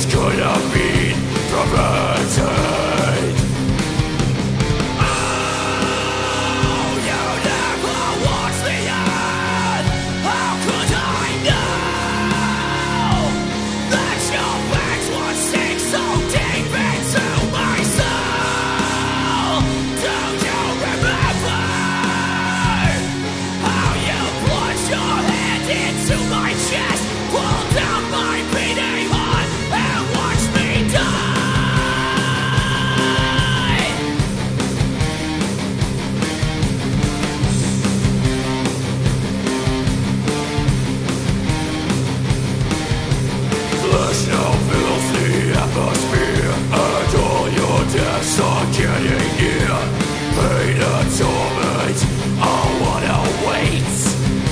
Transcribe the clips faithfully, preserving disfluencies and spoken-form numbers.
this could have been prevented. Oh, you never watched the end. How could I know that your face would sink so deep into my soul? Do you remember how you plunged your hand into my chest, pulled down my beating heart, and watched me die? Flesh now fills the atmosphere, and all your deaths are getting near. Pain and torment are what awaits.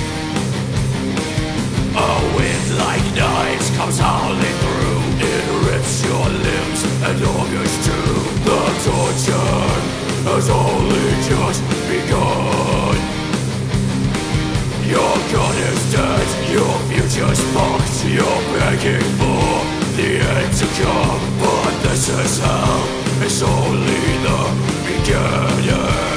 A wind like knives comes howling through. It rips your limbs and organs too. The torture has only just begun. Your God is dead, your future's fucked. You're begging for the end to come, but this is hell. It's only the beginning.